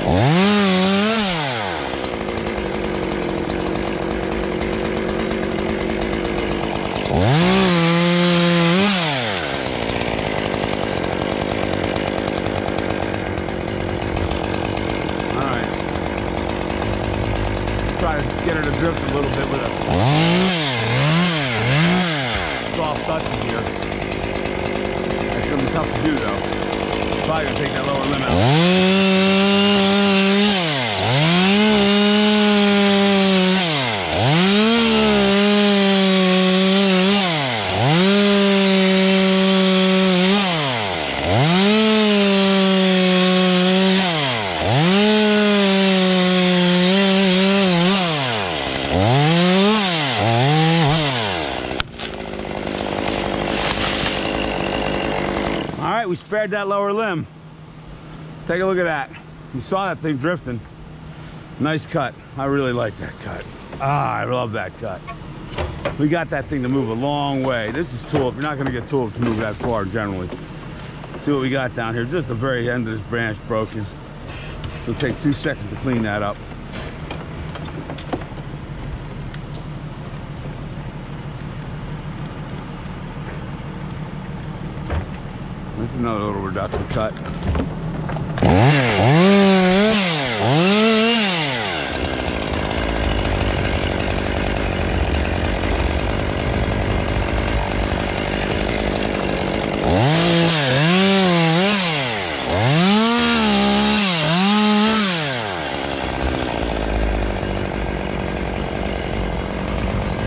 Try to get her to drift a little bit with a soft Dutchman here. That's going to be tough to do though. Probably going to take that lower limb out. We spared that lower limb. Take a look at that. You saw that thing drifting. Nice cut. I really like that cut. I love that cut. We got that thing to move a long way. This is tool. You're not going to get tool to move that far generally. Let's see what we got down here. Just the very end of this branch broken. So it'll take 2 seconds to clean that up. There's another little reduction cut.